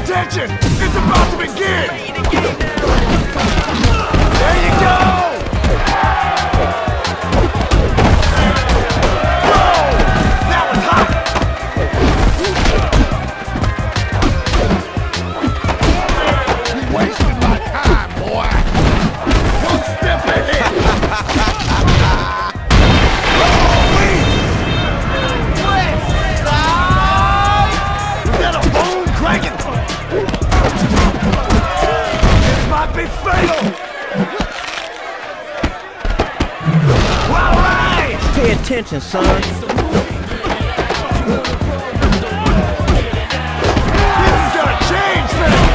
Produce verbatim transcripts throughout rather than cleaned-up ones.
Attention! It's about to begin! There you go! Whoa! That was hot! Wasting my time, boy! One step ahead! Be fatal! All right! Pay attention, son. This is gonna change things!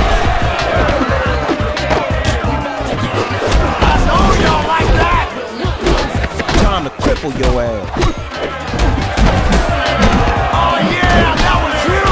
I know y'all like that! Time to cripple your ass. Oh yeah, that was you!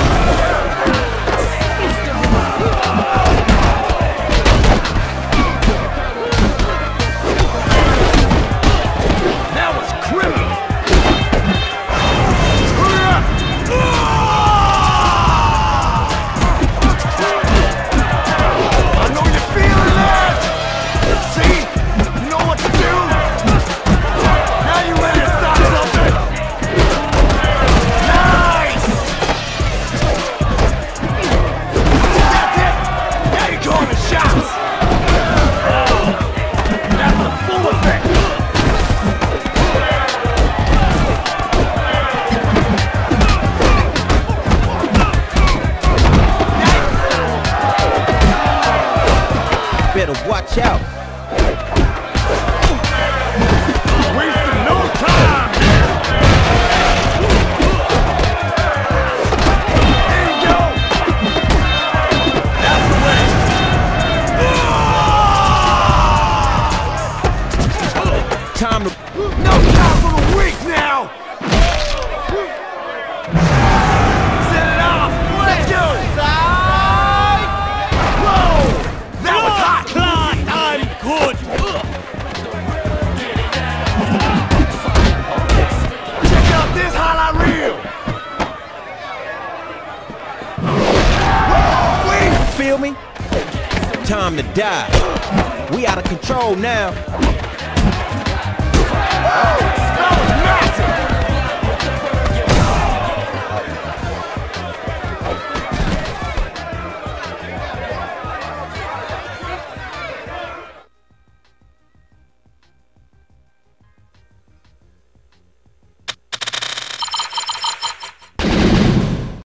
Better watch out. Wasting no time! There you go! That's the way! Time to... No time for the weak now! Set it off! Let's go! Whoa! That was hot! I'm good! Check out this highlight reel! Whoa, wait! Feel me? Time to die. We out of control now. Whoa.